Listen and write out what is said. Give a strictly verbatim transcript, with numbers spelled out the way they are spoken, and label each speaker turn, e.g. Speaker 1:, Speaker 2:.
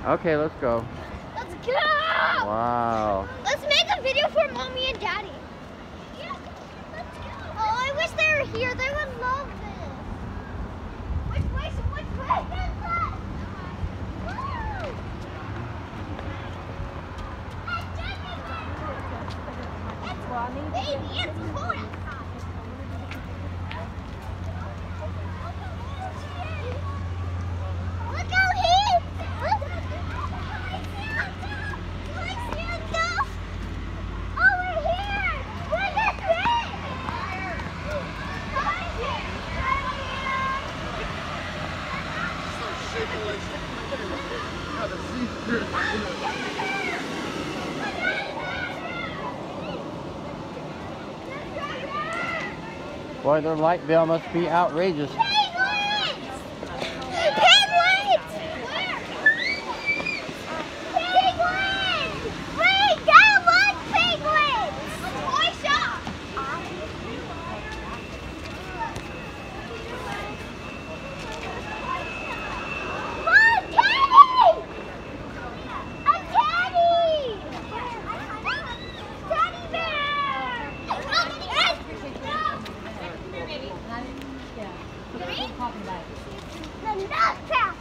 Speaker 1: Okay, let's go.
Speaker 2: Let's go!
Speaker 1: Wow.
Speaker 2: Let's make a video for Mommy and Daddy. Yeah, let's go. Oh, I wish they were here. They would love this. Which way? Which way is that? Woo! Baby, it's cold outside. Look out here! Look! Oh, we're here! We're this big!
Speaker 1: Boy, their light bill must be outrageous.
Speaker 2: Penguins! Penguins! Penguins! Wait, Dad wants penguins! Toy shop! Mom, Teddy! A teddy! Teddy bear! The nut